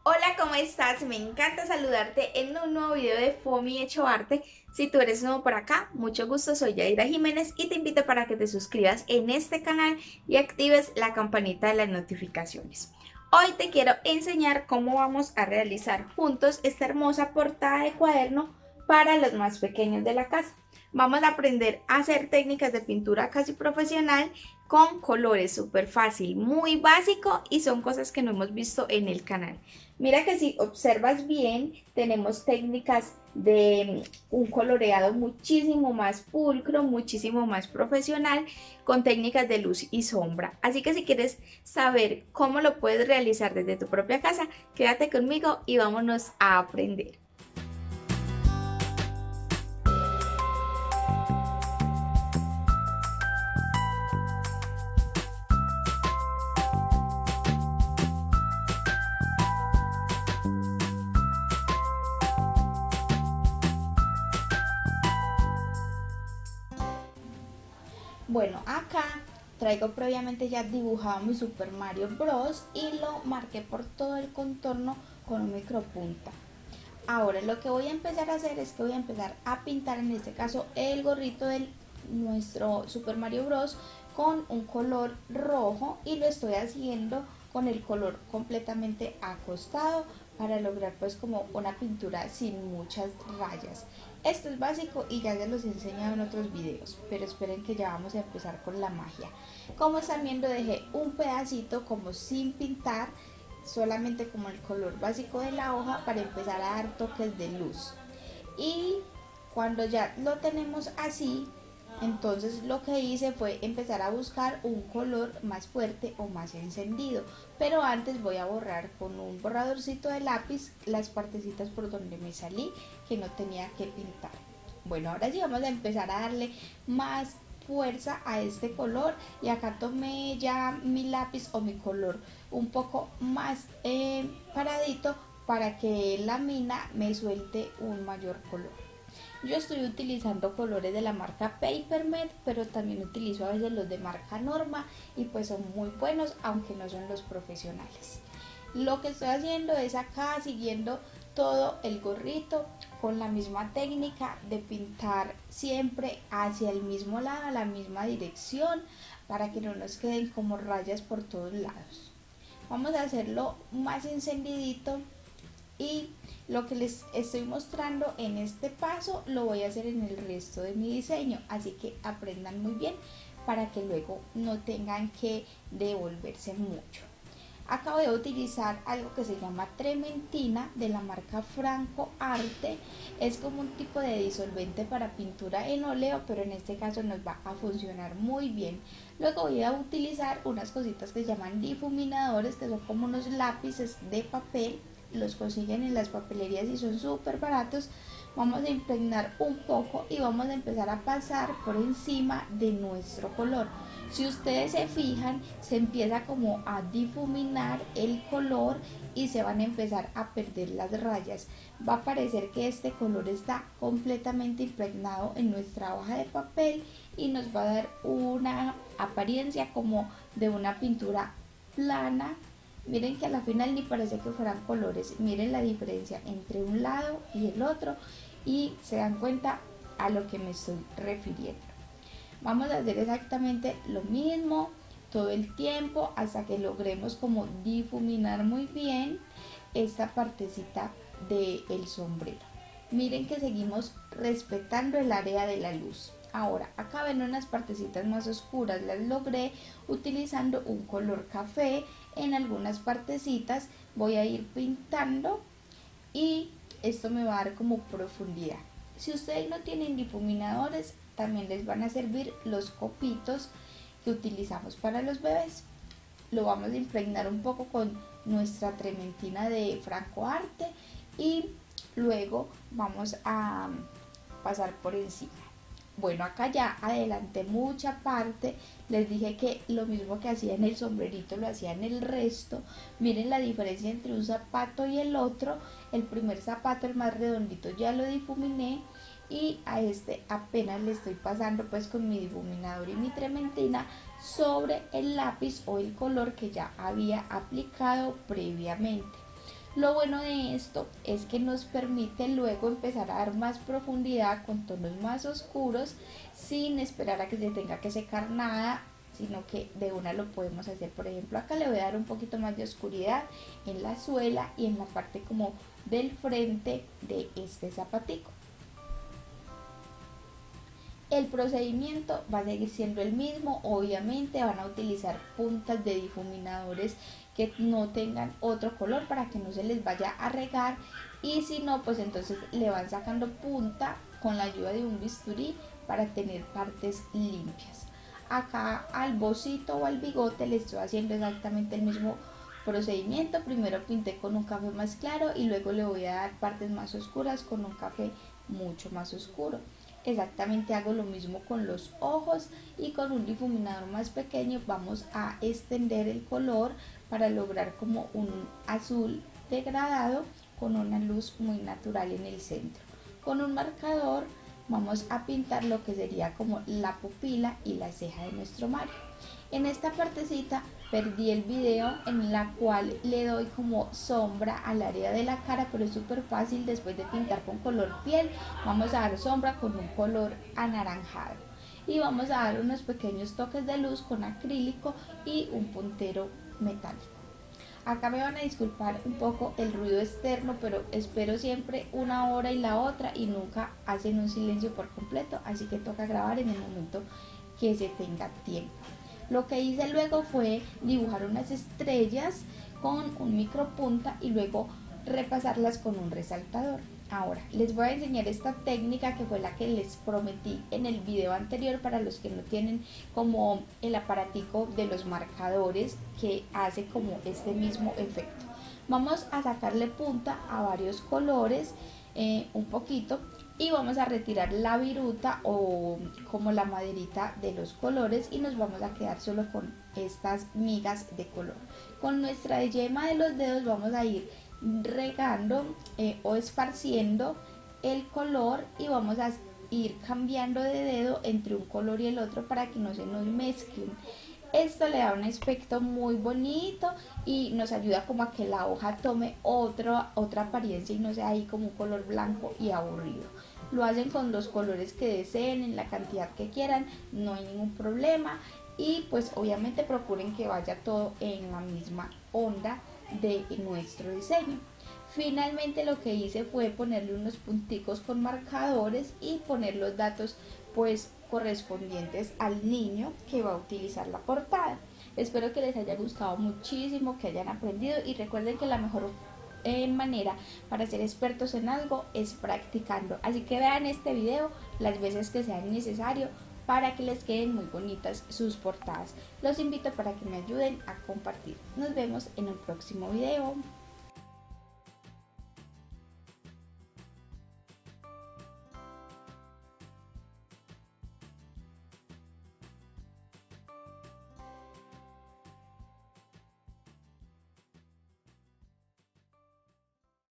Hola, ¿cómo estás? Me encanta saludarte en un nuevo video de Fomi Hecho Arte. Si tú eres nuevo por acá, mucho gusto, soy Yaira Jiménez y te invito para que te suscribas en este canal y actives la campanita de las notificaciones. Hoy te quiero enseñar cómo vamos a realizar juntos esta hermosa portada de cuaderno para los más pequeños de la casa. Vamos a aprender a hacer técnicas de pintura casi profesional con colores súper fácil, muy básico y son cosas que no hemos visto en el canal. Mira que si observas bien, tenemos técnicas de un coloreado muchísimo más pulcro, muchísimo más profesional, con técnicas de luz y sombra. Así que si quieres saber cómo lo puedes realizar desde tu propia casa, quédate conmigo y vámonos a aprender. Bueno, acá traigo previamente ya dibujado mi Super Mario Bros. Y lo marqué por todo el contorno con un micropunta. Ahora lo que voy a empezar a hacer es que voy a empezar a pintar en este caso el gorrito de nuestro Super Mario Bros. Con un color rojo y lo estoy haciendo con el color completamente acostado para lograr pues como una pintura sin muchas rayas. Esto es básico y ya se los he enseñado en otros videos, pero esperen que ya vamos a empezar con la magia. Como están viendo, dejé un pedacito como sin pintar, solamente como el color básico de la hoja para empezar a dar toques de luz. Y cuando ya lo tenemos así, entonces lo que hice fue empezar a buscar un color más fuerte o más encendido, pero antes voy a borrar con un borradorcito de lápiz las partecitas por donde me salí que no tenía que pintar. Bueno, ahora sí vamos a empezar a darle más fuerza a este color y acá tomé ya mi lápiz o mi color un poco más paradito para que la mina me suelte un mayor color. Yo estoy utilizando colores de la marca Papermate, pero también utilizo a veces los de marca Norma y pues son muy buenos, aunque no son los profesionales. Lo que estoy haciendo es acá siguiendo todo el gorrito con la misma técnica de pintar siempre hacia el mismo lado, a la misma dirección, para que no nos queden como rayas por todos lados. Vamos a hacerlo más encendidito y lo que les estoy mostrando en este paso lo voy a hacer en el resto de mi diseño, así que aprendan muy bien para que luego no tengan que devolverse mucho. Acá voy a utilizar algo que se llama trementina de la marca Franco Arte. Es como un tipo de disolvente para pintura en óleo, pero en este caso nos va a funcionar muy bien. Luego voy a utilizar unas cositas que se llaman difuminadores, que son como unos lápices de papel. Los consiguen en las papelerías y son súper baratos. Vamos a impregnar un poco y vamos a empezar a pasar por encima de nuestro color. Si ustedes se fijan, se empieza como a difuminar el color y se van a empezar a perder las rayas. Va a parecer que este color está completamente impregnado en nuestra hoja de papel y nos va a dar una apariencia como de una pintura plana. Miren que a la final ni parece que fueran colores. Miren la diferencia entre un lado y el otro y se dan cuenta a lo que me estoy refiriendo. Vamos a hacer exactamente lo mismo todo el tiempo hasta que logremos como difuminar muy bien esta partecita del sombrero. Miren que seguimos respetando el área de la luz. Ahora, acá ven unas partecitas más oscuras, las logré utilizando un color café. En algunas partecitas voy a ir pintando y esto me va a dar como profundidad. Si ustedes no tienen difuminadores, también les van a servir los copitos que utilizamos para los bebés. Lo vamos a impregnar un poco con nuestra trementina de Franco Arte y luego vamos a pasar por encima. Bueno, acá ya adelanté mucha parte, les dije que lo mismo que hacía en el sombrerito lo hacía en el resto. Miren la diferencia entre un zapato y el otro. El primer zapato, el más redondito, ya lo difuminé y a este apenas le estoy pasando pues con mi difuminador y mi trementina sobre el lápiz o el color que ya había aplicado previamente. Lo bueno de esto es que nos permite luego empezar a dar más profundidad con tonos más oscuros sin esperar a que se tenga que secar nada, sino que de una lo podemos hacer. Por ejemplo, acá le voy a dar un poquito más de oscuridad en la suela y en la parte como del frente de este zapatico. El procedimiento va a seguir siendo el mismo, obviamente van a utilizar puntas de difuminadores que no tengan otro color para que no se les vaya a regar, y si no, pues entonces le van sacando punta con la ayuda de un bisturí para tener partes limpias. Acá al bocito o al bigote le estoy haciendo exactamente el mismo procedimiento. Primero pinté con un café más claro y luego le voy a dar partes más oscuras con un café mucho más oscuro. Exactamente hago lo mismo con los ojos, y con un difuminador más pequeño vamos a extender el color para lograr como un azul degradado con una luz muy natural en el centro. Con un marcador vamos a pintar lo que sería como la pupila y la ceja de nuestro Mario. En esta partecita perdí el video en la cual le doy como sombra al área de la cara, pero es súper fácil. Después de pintar con color piel, vamos a dar sombra con un color anaranjado y vamos a dar unos pequeños toques de luz con acrílico y un puntero metálico. Acá me van a disculpar un poco el ruido externo, pero espero siempre una hora y la otra y nunca hacen un silencio por completo, así que toca grabar en el momento que se tenga tiempo. Lo que hice luego fue dibujar unas estrellas con un micropunta y luego repasarlas con un resaltador. Ahora les voy a enseñar esta técnica que fue la que les prometí en el video anterior para los que no tienen como el aparatico de los marcadores que hace como este mismo efecto. Vamos a sacarle punta a varios colores, un poquito, y vamos a retirar la viruta o como la maderita de los colores y nos vamos a quedar solo con estas migas de color. Con nuestra yema de los dedos vamos a ir regando o esparciendo el color y vamos a ir cambiando de dedo entre un color y el otro para que no se nos mezclen. Esto le da un aspecto muy bonito y nos ayuda como a que la hoja tome otra apariencia y no sea ahí como un color blanco y aburrido. Lo hacen con los colores que deseen, en la cantidad que quieran, no hay ningún problema, y pues obviamente procuren que vaya todo en la misma onda de nuestro diseño. Finalmente lo que hice fue ponerle unos punticos con marcadores y poner los datos pues correspondientes al niño que va a utilizar la portada. Espero que les haya gustado muchísimo, que hayan aprendido, y recuerden que la mejor manera para ser expertos en algo es practicando. Así que vean este video las veces que sea necesario para que les queden muy bonitas sus portadas. Los invito para que me ayuden a compartir. Nos vemos en un próximo video.